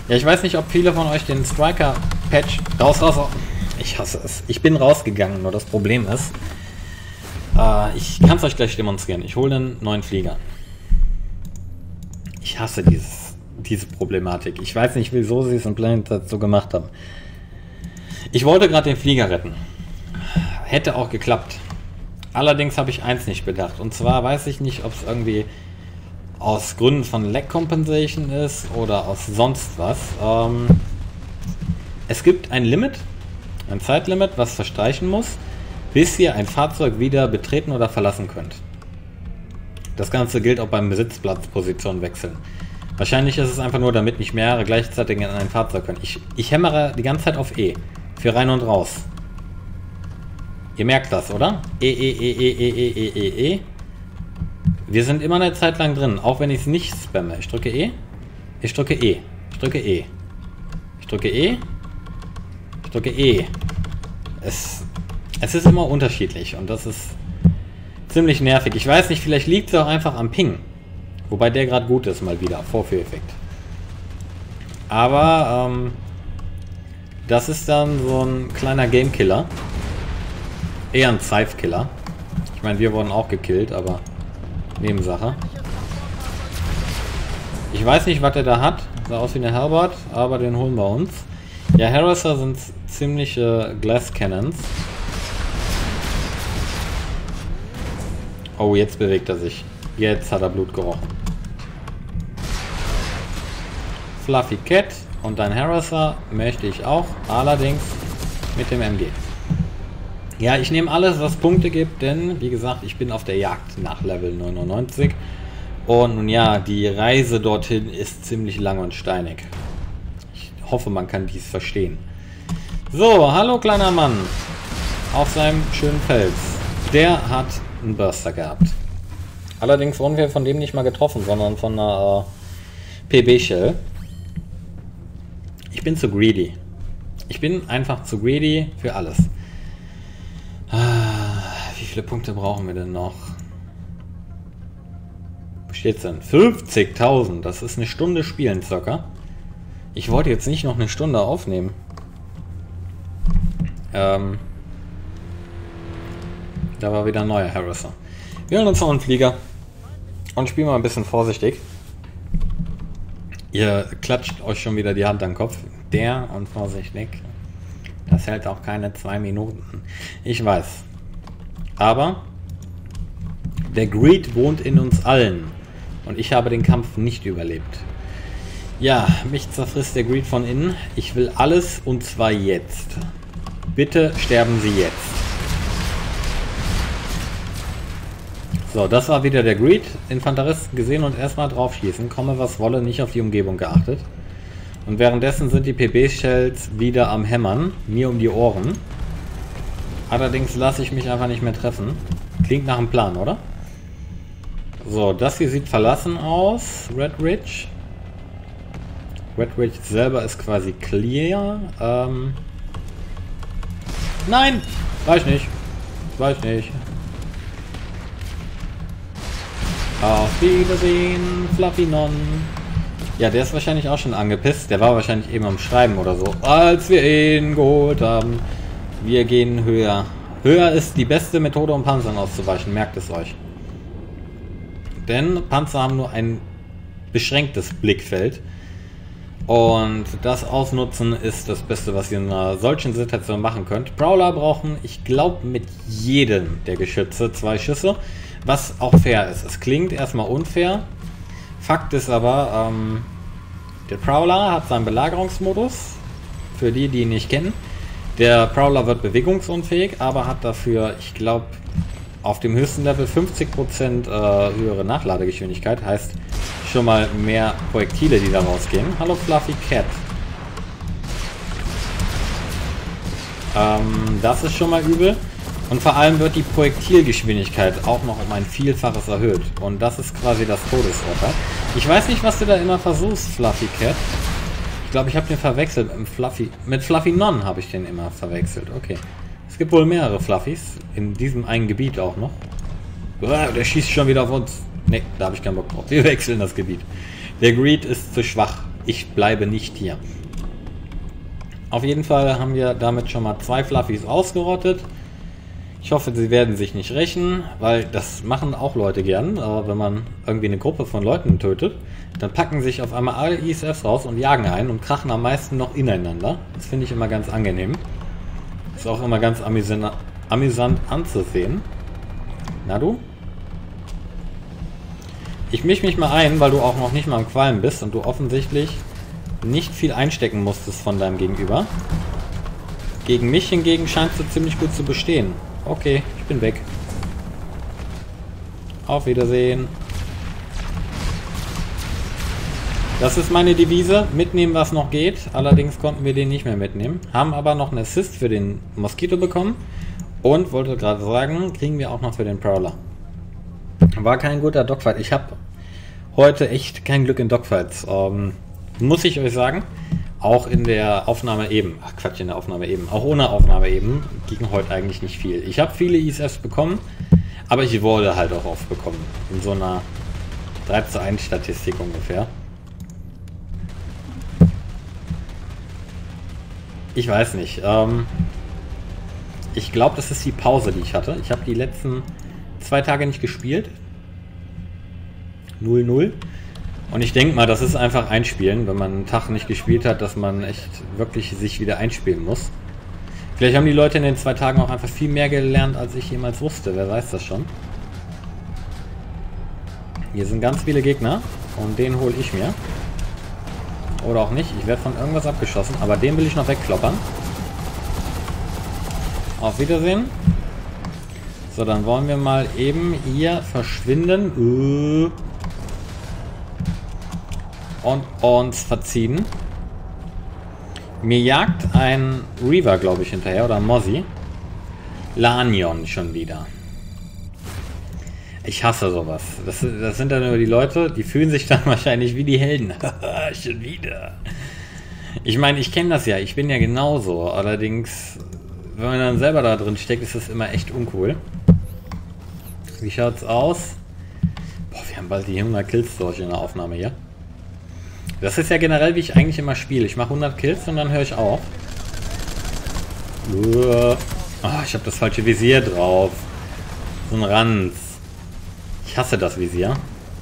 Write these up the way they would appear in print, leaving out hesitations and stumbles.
Ja, ich weiß nicht, ob viele von euch den Striker-Patch... Raus, raus, raus. Ich hasse es. Ich bin rausgegangen, nur das Problem ist... ich kann es euch gleich demonstrieren. Ich hole einen neuen Flieger. Ich hasse diese Problematik. Ich weiß nicht, wieso sie es im Planet so gemacht haben. Ich wollte gerade den Flieger retten. Hätte auch geklappt. Allerdings habe ich eins nicht bedacht. Und zwar weiß ich nicht, ob es irgendwie aus Gründen von Lag Compensation ist oder aus sonst was. Es gibt ein Limit, ein Zeitlimit, was verstreichen muss, bis ihr ein Fahrzeug wieder betreten oder verlassen könnt. Das Ganze gilt auch beim Besitzplatzposition wechseln. Wahrscheinlich ist es einfach nur, damit nicht mehrere gleichzeitig in ein Fahrzeug können. Ich hämmere die ganze Zeit auf E. Für rein und raus. Ihr merkt das, oder? E. Wir sind immer eine Zeit lang drin, auch wenn ich es nicht spamme. Ich drücke E. Ich drücke E. Ich drücke E. Ich drücke E. Ich drücke E. Es ist immer unterschiedlich und das ist ziemlich nervig. Ich weiß nicht, vielleicht liegt es auch einfach am Ping. Wobei der gerade gut ist, mal wieder. Vorführeffekt. Aber, das ist dann so ein kleiner Gamekiller. Eher ein Scythe-Killer. Ich meine, wir wurden auch gekillt, aber Nebensache. Ich weiß nicht, was der da hat. Sah aus wie eine Halberd, aber den holen wir uns. Ja, Harasser sind ziemliche Glass Cannons. Oh, jetzt bewegt er sich. Jetzt hat er Blut gerochen. Fluffy Cat und dein Harasser möchte ich auch, allerdings mit dem MG. Ja, ich nehme alles, was Punkte gibt, denn, wie gesagt, ich bin auf der Jagd nach Level 99. Und nun ja, die Reise dorthin ist ziemlich lang und steinig. Ich hoffe, man kann dies verstehen. So, hallo kleiner Mann. Auf seinem schönen Fels. Der hat einen Burster gehabt. Allerdings wurden wir von dem nicht mal getroffen, sondern von einer PB-Shell. Ich bin zu greedy. Ich bin einfach zu greedy für alles. Wie viele Punkte brauchen wir denn noch? Wo steht's denn? 50.000. Das ist eine Stunde Spielen circa. Ich wollte jetzt nicht noch eine Stunde aufnehmen. Da war wieder ein neuer Harasser. Wir holen uns noch einen Flieger und spielen mal ein bisschen vorsichtig. Ihr klatscht euch schon wieder die Hand an den Kopf. Der und vorsichtig. Das hält auch keine 2 Minuten. Ich weiß. Aber der Greed wohnt in uns allen. Und ich habe den Kampf nicht überlebt. Ja, mich zerfrisst der Greed von innen. Ich will alles und zwar jetzt. Bitte sterben Sie jetzt. So, das war wieder der Greed. Infanteristen gesehen und erstmal drauf schießen. Komme was wolle, nicht auf die Umgebung geachtet. Und währenddessen sind die PB-Shells wieder am Hämmern. Mir um die Ohren. Allerdings lasse ich mich einfach nicht mehr treffen. Klingt nach einem Plan, oder? So, das hier sieht verlassen aus. Red Ridge. Red Ridge selber ist quasi clear. Nein! Weiß nicht. Weiß nicht. Auf Wiedersehen, Fluffy Non. Ja, der ist wahrscheinlich auch schon angepisst. Der war wahrscheinlich eben am Schreiben oder so. Als wir ihn geholt haben. Wir gehen höher. Höher ist die beste Methode, um Panzern auszuweichen. Merkt es euch. Denn Panzer haben nur ein beschränktes Blickfeld. Und das Ausnutzen ist das Beste, was ihr in einer solchen Situation machen könnt. Prowler brauchen, ich glaube, mit jedem der Geschütze 2 Schüsse. Was auch fair ist. Es klingt erstmal unfair. Fakt ist aber, der Prowler hat seinen Belagerungsmodus. Für die, die ihn nicht kennen. Der Prowler wird bewegungsunfähig, aber hat dafür, ich glaube, auf dem höchsten Level 50% höhere Nachladegeschwindigkeit. Heißt schon mal mehr Projektile, die da rausgehen. Hallo Fluffy Cat. Das ist schon mal übel. Und vor allem wird die Projektilgeschwindigkeit auch noch um ein Vielfaches erhöht. Und das ist quasi das Todesurteil. Ich weiß nicht, was du da immer versuchst, Fluffy Cat. Ich glaube, ich habe den verwechselt mit Fluffy Non habe ich den immer verwechselt. Okay. Es gibt wohl mehrere Fluffys. In diesem einen Gebiet auch noch. Der schießt schon wieder auf uns. Ne, da habe ich keinen Bock drauf. Wir wechseln das Gebiet. Der Greed ist zu schwach. Ich bleibe nicht hier. Auf jeden Fall haben wir damit schon mal 2 Fluffies ausgerottet. Ich hoffe, sie werden sich nicht rächen, weil das machen auch Leute gern. Wenn man irgendwie eine Gruppe von Leuten tötet, dann packen sich auf einmal alle ISFs raus und jagen ein und krachen am meisten noch ineinander. Das finde ich immer ganz angenehm. Ist auch immer ganz amüsant anzusehen. Na du? Ich misch mich mal ein, weil du auch noch nicht mal am Qualm bist und du offensichtlich nicht viel einstecken musstest von deinem Gegenüber. Gegen mich hingegen scheinst du ziemlich gut zu bestehen. Okay, ich bin weg. Auf Wiedersehen. Das ist meine Devise. Mitnehmen, was noch geht. Allerdings konnten wir den nicht mehr mitnehmen. Haben aber noch einen Assist für den Moskito bekommen. Und wollte gerade sagen, kriegen wir auch noch für den Prowler. War kein guter Dogfight. Ich habe heute echt kein Glück in Dogfights. Muss ich euch sagen. Auch in der Aufnahme eben. Ach Quatsch, in der Aufnahme eben. Auch ohne Aufnahme eben ging heute eigentlich nicht viel. Ich habe viele ISFs bekommen, aber ich wurde halt auch oft bekommen. In so einer 3:1 Statistik ungefähr. Ich weiß nicht. Ich glaube, das ist die Pause, die ich hatte. Ich habe die letzten 2 Tage nicht gespielt. 0-0. Und ich denke mal, das ist einfach einspielen, wenn man einen Tag nicht gespielt hat, dass man echt wirklich sich wieder einspielen muss. Vielleicht haben die Leute in den 2 Tagen auch einfach viel mehr gelernt, als ich jemals wusste. Wer weiß das schon. Hier sind ganz viele Gegner und den hole ich mir. Oder auch nicht. Ich werde von irgendwas abgeschossen, aber den will ich noch wegkloppern. Auf Wiedersehen. So, dann wollen wir mal eben hier verschwinden. Und uns verziehen. Mir jagt ein Reaver, glaube ich, hinterher. Oder ein Mozzie. Lanion schon wieder. Ich hasse sowas. Das sind dann nur die Leute, die fühlen sich dann wahrscheinlich wie die Helden. Schon wieder. Ich meine, ich kenne das ja. Ich bin ja genauso. Allerdings, wenn man dann selber da drin steckt, ist das immer echt uncool. Wie schaut's aus? Boah, wir haben bald die 100 Kills durch in der Aufnahme hier. Das ist ja generell, wie ich eigentlich immer spiele. Ich mache 100 Kills und dann höre ich auf. Oh, ich habe das falsche Visier drauf. So ein Ranz. Ich hasse das Visier.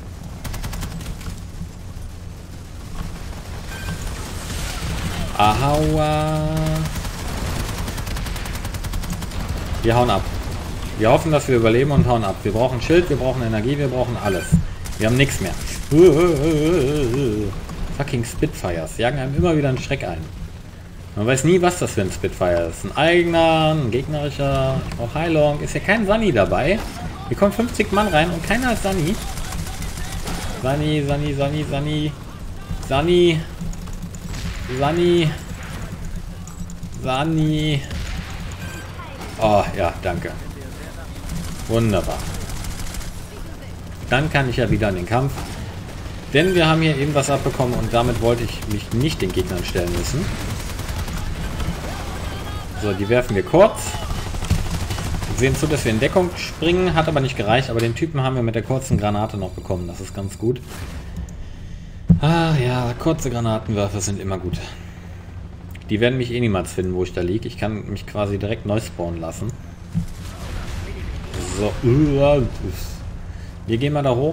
Ahaua. Wir hauen ab. Wir hoffen, dass wir überleben und hauen ab. Wir brauchen Schild, wir brauchen Energie, wir brauchen alles. Wir haben nichts mehr. Fucking Spitfires. Jagen einem immer wieder einen Schreck ein. Man weiß nie, was das für ein Spitfire ist. Ein eigener, ein gegnerischer. Ich brauche Heilung. Ist ja kein Sunny dabei. Hier kommen 50 Mann rein und keiner ist Sunny. Sunny, Sunny, Sunny, Sunny. Sunny. Sunny. Sunny. Oh, ja, danke. Wunderbar. Dann kann ich ja wieder in den Kampf. Denn wir haben hier eben was abbekommen und damit wollte ich mich nicht den Gegnern stellen müssen. So, die werfen wir kurz. Wir sehen zu, dass wir in Deckung springen. Hat aber nicht gereicht, aber den Typen haben wir mit der kurzen Granate noch bekommen. Das ist ganz gut. Ah ja, kurze Granatenwerfer sind immer gut. Die werden mich eh niemals finden, wo ich da liege. Ich kann mich quasi direkt neu spawnen lassen. So. Wir gehen mal da hoch.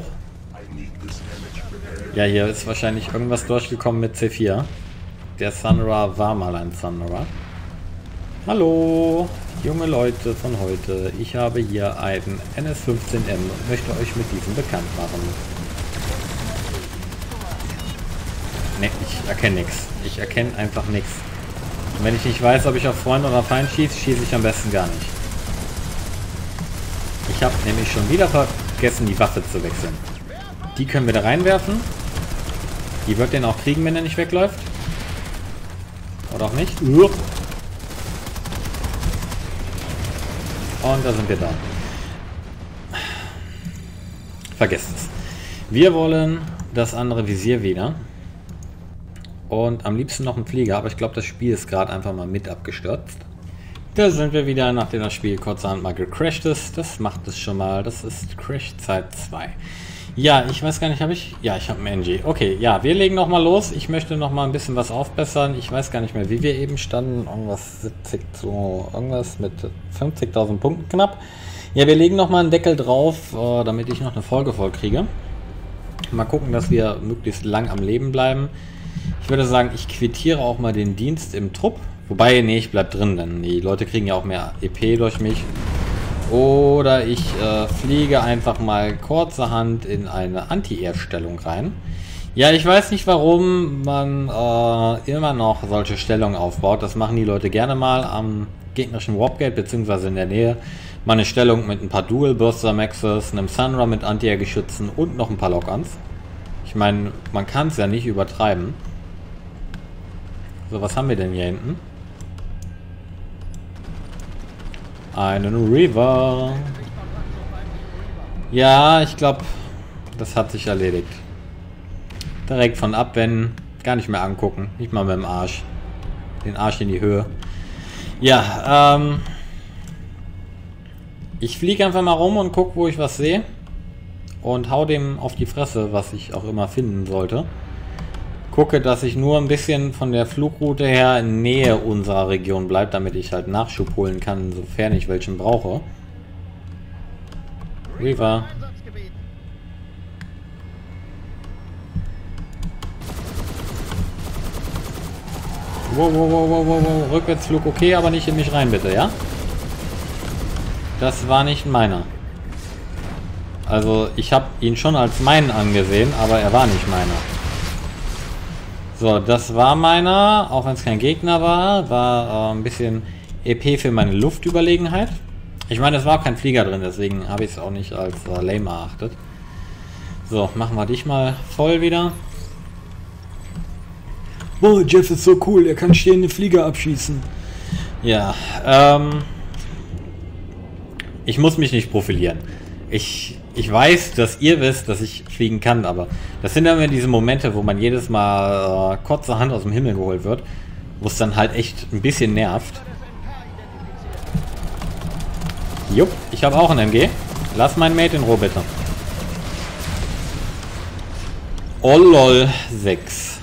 Ja, hier ist wahrscheinlich irgendwas durchgekommen mit C4. Der Sunra war mal ein Sunra. Hallo, junge Leute von heute. Ich habe hier einen NS15M und möchte euch mit diesem bekannt machen. Ne, ich erkenne nichts. Ich erkenne einfach nichts. Und wenn ich nicht weiß, ob ich auf Freund oder Feind schieße, schieße ich am besten gar nicht. Ich habe nämlich schon wieder vergessen, die Waffe zu wechseln. Die können wir da reinwerfen. Die wird den auch kriegen, wenn er nicht wegläuft. Oder auch nicht. Und da sind wir da. Vergesst es. Wir wollen das andere Visier wieder. Und am liebsten noch ein Flieger, aber ich glaube, das Spiel ist gerade einfach mal mit abgestürzt. Da sind wir wieder, nachdem das Spiel kurzerhand mal gecrashed ist. Das macht es schon mal. Das ist Crash Zeit 2. Ja, ich weiß gar nicht, habe ich... Ja, ich habe einen NG. Okay, ja, wir legen nochmal los. Ich möchte nochmal ein bisschen was aufbessern. Ich weiß gar nicht mehr, wie wir eben standen. Irgendwas 70 zu... Irgendwas mit 50.000 Punkten knapp. Ja, wir legen nochmal einen Deckel drauf, damit ich noch eine Folge voll kriege. Mal gucken, dass wir möglichst lang am Leben bleiben. Ich würde sagen, ich quittiere auch mal den Dienst im Trupp. Wobei, nee, ich bleib drin, denn die Leute kriegen ja auch mehr EP durch mich. Oder ich fliege einfach mal kurzerhand in eine Anti-Air-Stellung rein. Ja, ich weiß nicht, warum man immer noch solche Stellungen aufbaut. Das machen die Leute gerne mal am gegnerischen Warpgate, beziehungsweise in der Nähe. Mal eine Stellung mit ein paar Dual Burster Maxes, einem Sunra mit Anti-Air-Geschützen und noch ein paar Lock-Ons. Ich meine, man kann es ja nicht übertreiben. So, was haben wir denn hier hinten? Einen Reaver. Ja, ich glaube, das hat sich erledigt. Direkt von abwenden. Gar nicht mehr angucken. Nicht mal mit dem Arsch. Den Arsch in die Höhe. Ja, ich fliege einfach mal rum und gucke, wo ich was sehe. Und hau dem auf die Fresse, was ich auch immer finden sollte. Gucke, dass ich nur ein bisschen von der Flugroute her in Nähe unserer Region bleibe, damit ich halt Nachschub holen kann, sofern ich welchen brauche. Reaver. Wow, wow, wow, wow, wow, wow. Rückwärtsflug okay, aber nicht in mich rein, bitte, ja? Das war nicht meiner. Also, ich habe ihn schon als meinen angesehen, aber er war nicht meiner. So, das war meiner, auch wenn es kein Gegner war. War ein bisschen EP für meine Luftüberlegenheit. Ich meine, es war auch kein Flieger drin, deswegen habe ich es auch nicht als lame erachtet. So, machen wir dich mal voll wieder. Boah, Jeff ist so cool, er kann stehende Flieger abschießen. Ja, ich muss mich nicht profilieren. Ich weiß, dass ihr wisst, dass ich fliegen kann, aber das sind dann immer diese Momente, wo man jedes Mal kurzerhand aus dem Himmel geholt wird, wo es dann halt echt ein bisschen nervt. Jupp, ich habe auch einen MG. Lass meinen Mate in Ruhe, bitte. Oh lol, 6.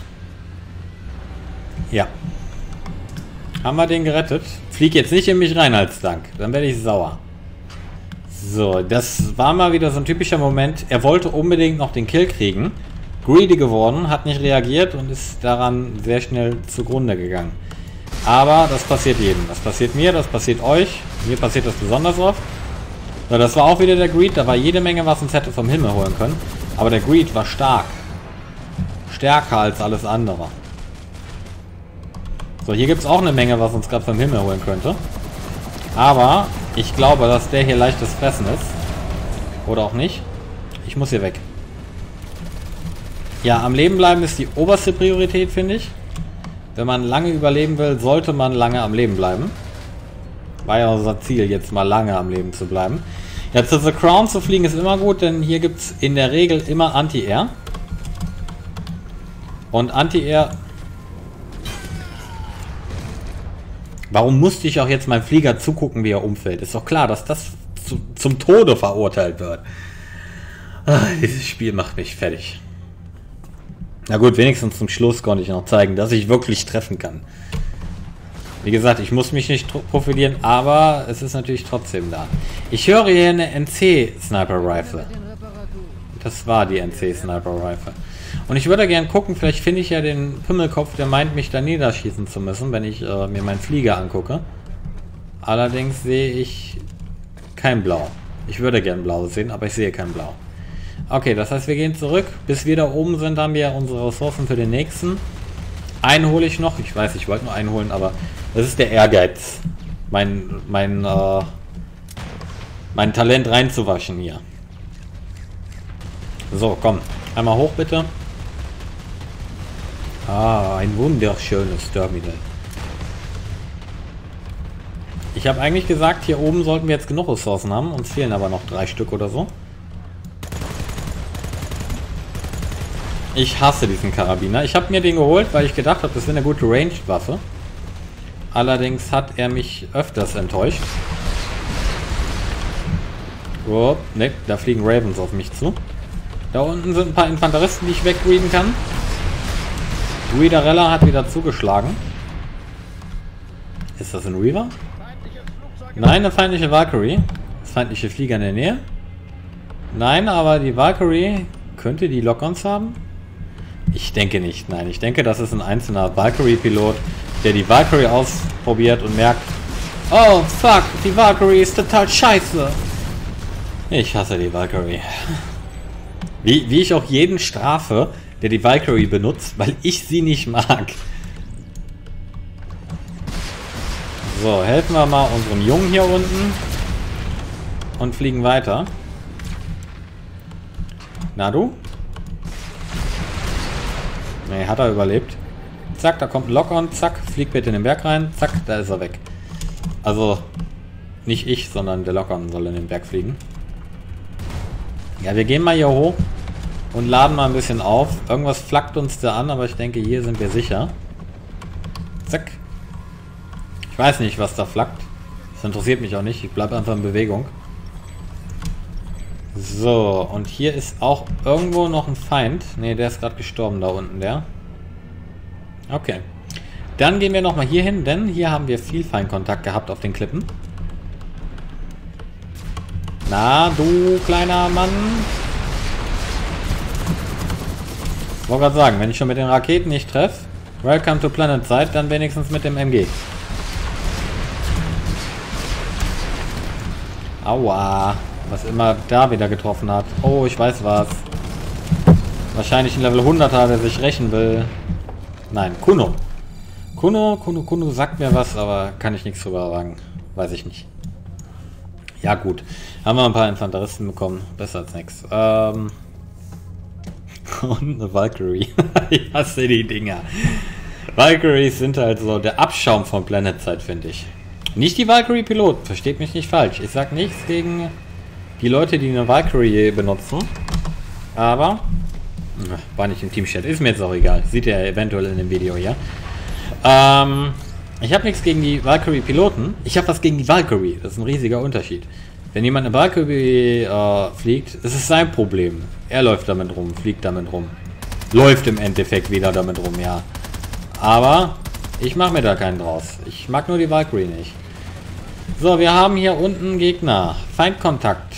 Ja. Haben wir den gerettet? Flieg jetzt nicht in mich rein als Dank, dann werde ich sauer. So, das war mal wieder so ein typischer Moment. Er wollte unbedingt noch den Kill kriegen. Greedy geworden, hat nicht reagiert und ist daran sehr schnell zugrunde gegangen. Aber das passiert jedem. Das passiert mir, das passiert euch. Mir passiert das besonders oft. So, das war auch wieder der Greed. Da war jede Menge, was uns hätte vom Himmel holen können. Aber der Greed war stark. Stärker als alles andere. So, hier gibt es auch eine Menge, was uns gerade vom Himmel holen könnte. Aber ich glaube, dass der hier leichtes Fressen ist. Oder auch nicht. Ich muss hier weg. Ja, am Leben bleiben ist die oberste Priorität, finde ich. Wenn man lange überleben will, sollte man lange am Leben bleiben. War ja unser Ziel, jetzt mal lange am Leben zu bleiben. Ja, zu The Crown zu fliegen ist immer gut, denn hier gibt es in der Regel immer Anti-Air. Und Anti-Air... Warum musste ich auch jetzt meinem Flieger zugucken, wie er umfällt? Ist doch klar, dass das zum Tode verurteilt wird. Ach, dieses Spiel macht mich fertig. Na gut, wenigstens zum Schluss konnte ich noch zeigen, dass ich wirklich treffen kann. Wie gesagt, ich muss mich nicht profilieren, aber es ist natürlich trotzdem da. Ich höre hier eine NC Sniper Rifle. Das war die NC Sniper Rifle. Und ich würde gerne gucken, vielleicht finde ich ja den Pimmelkopf, der meint, mich da niederschießen zu müssen, wenn ich mir meinen Flieger angucke. Allerdings sehe ich kein Blau. Ich würde gern Blau sehen, aber ich sehe kein Blau. Okay, das heißt, wir gehen zurück. Bis wir da oben sind, haben wir unsere Ressourcen für den nächsten. Einen hole ich noch. Ich weiß, ich wollte nur einen holen, aber das ist der Ehrgeiz. Mein Talent reinzuwaschen hier. So, komm. Einmal hoch, bitte. Ah, ein wunderschönes Terminal. Ich habe eigentlich gesagt, hier oben sollten wir jetzt genug Ressourcen haben. Uns fehlen aber noch 3 Stück oder so. Ich hasse diesen Karabiner. Ich habe mir den geholt, weil ich gedacht habe, das wäre eine gute Ranged-Waffe. Allerdings hat er mich öfters enttäuscht. Oh, ne, da fliegen Ravens auf mich zu. Da unten sind ein paar Infanteristen, die ich wegreaden kann. Guidarella hat wieder zugeschlagen. Ist das ein Reaver? Nein, eine feindliche Valkyrie. Das feindliche Flieger in der Nähe. Nein, aber die Valkyrie könnte die Lock-ons haben? Ich denke nicht. Nein, ich denke, das ist ein einzelner Valkyrie-Pilot, der die Valkyrie ausprobiert und merkt, oh fuck, die Valkyrie ist total scheiße. Ich hasse die Valkyrie. Wie ich auch jeden strafe, der die Valkyrie benutzt, weil ich sie nicht mag. So, helfen wir mal unserem Jungen hier unten. Und fliegen weiter. Na du? Ne, hat er überlebt. Zack, da kommt ein Lock-on. Zack, fliegt bitte in den Berg rein. Zack, da ist er weg. Also, nicht ich, sondern der Lock-on soll in den Berg fliegen. Ja, wir gehen mal hier hoch und laden mal ein bisschen auf. Irgendwas flackt uns da an, aber ich denke, hier sind wir sicher. Zack. Ich weiß nicht, was da flackt. Das interessiert mich auch nicht. Ich bleibe einfach in Bewegung. So, und hier ist auch irgendwo noch ein Feind. Ne, der ist gerade gestorben da unten, der. Okay. Dann gehen wir nochmal hier hin, denn hier haben wir viel Feindkontakt gehabt auf den Klippen. Na, du kleiner Mann. Ich wollte gerade sagen, wenn ich schon mit den Raketen nicht treffe, Welcome to Planet Side, dann wenigstens mit dem MG. Aua. Was immer da wieder getroffen hat. Oh, ich weiß was. Wahrscheinlich ein Level 100er, der sich rächen will. Nein, Kuno. Kuno sagt mir was, aber kann ich nichts drüber sagen. Weiß ich nicht. Ja gut. Haben wir ein paar Infanteristen bekommen. Besser als nichts. Und eine Valkyrie. Ich hasse die Dinger. Valkyries sind halt so der Abschaum von Planet Side, finde ich. Nicht die Valkyrie-Pilot. Versteht mich nicht falsch. Ich sag nichts gegen die Leute, die eine Valkyrie benutzen. Aber war nicht im Teamchat. Ist mir jetzt auch egal. Sieht ihr eventuell in dem Video hier. Ich habe nichts gegen die Valkyrie-Piloten. Ich habe was gegen die Valkyrie. Das ist ein riesiger Unterschied. Wenn jemand eine Valkyrie fliegt, ist es sein Problem. Er läuft damit rum, fliegt damit rum. Läuft im Endeffekt wieder damit rum, ja. Aber ich mache mir da keinen draus. Ich mag nur die Valkyrie nicht. So, wir haben hier unten Gegner. Feindkontakt.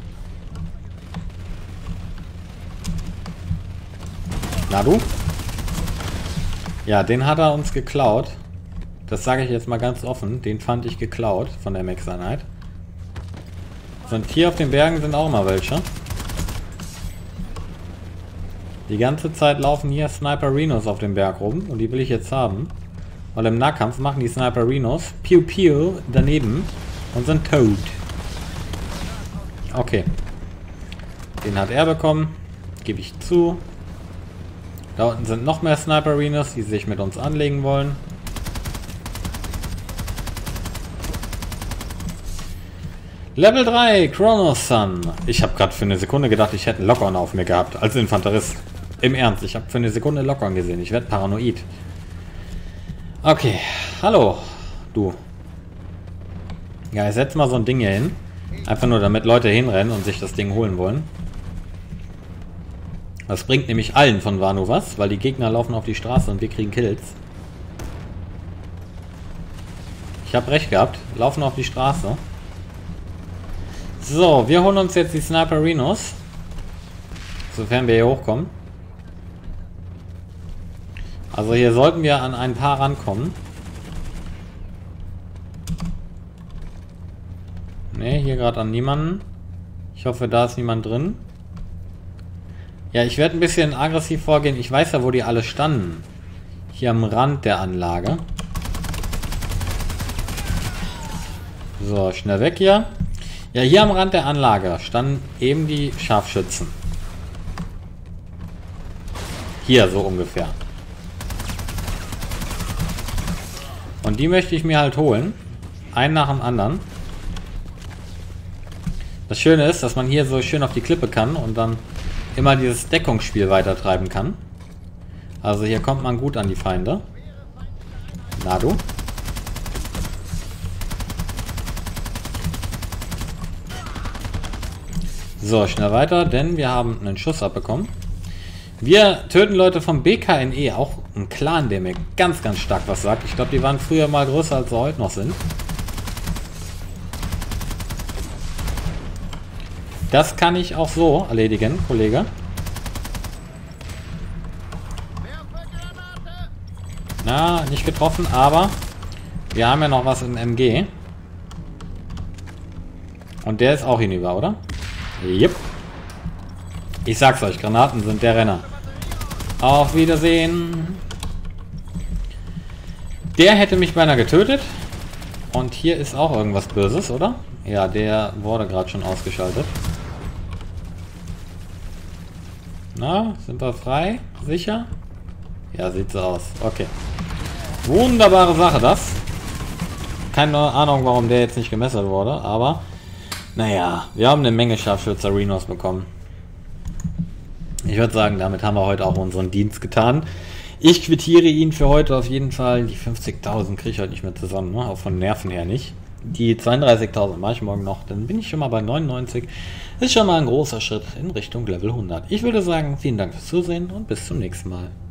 Na du? Ja, den hat er uns geklaut. Das sage ich jetzt mal ganz offen. Den fand ich geklaut von der Max-Einheit. Und hier auf den Bergen sind auch mal welche. Die ganze Zeit laufen hier Sniper-Rhinos auf dem Berg rum. Und die will ich jetzt haben. Weil im Nahkampf machen die Sniper-Rhinos Piu Piu daneben und sind tot. Okay. Den hat er bekommen. Gebe ich zu. Da unten sind noch mehr Sniper-Rhinos, die sich mit uns anlegen wollen. Level 3, Chronos Sun. Ich habe gerade für eine Sekunde gedacht, ich hätte einen Lock-on auf mir gehabt, als Infanterist. Im Ernst, ich habe für eine Sekunde Lock-on gesehen. Ich werde paranoid. Okay, hallo, du. Ja, ich setze mal so ein Ding hier hin. Einfach nur, damit Leute hinrennen und sich das Ding holen wollen. Das bringt nämlich allen von Wano was, weil die Gegner laufen auf die Straße und wir kriegen Kills. Ich habe recht gehabt, laufen auf die Straße. So, wir holen uns jetzt die Sniper-Rhinos. Sofern wir hier hochkommen. Also hier sollten wir an ein paar rankommen. Ne, hier gerade an niemanden. Ich hoffe, da ist niemand drin. Ja, ich werde ein bisschen aggressiv vorgehen. Ich weiß ja, wo die alle standen. Hier am Rand der Anlage. So, schnell weg hier. Ja, hier am Rand der Anlage standen eben die Scharfschützen. Hier so ungefähr. Und die möchte ich mir halt holen. Einen nach dem anderen. Das Schöne ist, dass man hier so schön auf die Klippe kann und dann immer dieses Deckungsspiel weiter treiben kann. Also hier kommt man gut an die Feinde. Na du? So, schnell weiter, denn wir haben einen Schuss abbekommen. Wir töten Leute vom BKNE, auch ein Clan, der mir ganz, ganz stark was sagt. Ich glaube, die waren früher mal größer, als sie heute noch sind. Das kann ich auch so erledigen, Kollege. Na, nicht getroffen, aber wir haben ja noch was im MG. Und der ist auch hinüber, oder? Yep. Ich sag's euch, Granaten sind der Renner. Auf Wiedersehen. Der hätte mich beinahe getötet. Und hier ist auch irgendwas Böses, oder? Ja, der wurde gerade schon ausgeschaltet. Na, sind wir frei? Sicher? Ja, sieht so aus. Okay. Wunderbare Sache, das. Keine Ahnung, warum der jetzt nicht gemessert wurde, aber naja, wir haben eine Menge Scharfschützer Rhinos bekommen. Ich würde sagen, damit haben wir heute auch unseren Dienst getan. Ich quittiere ihn für heute auf jeden Fall. Die 50.000 kriege ich heute nicht mehr zusammen, ne? Auch von Nerven her nicht. Die 32.000 mache ich morgen noch, dann bin ich schon mal bei 99. Ist schon mal ein großer Schritt in Richtung Level 100. Ich würde sagen, vielen Dank fürs Zusehen und bis zum nächsten Mal.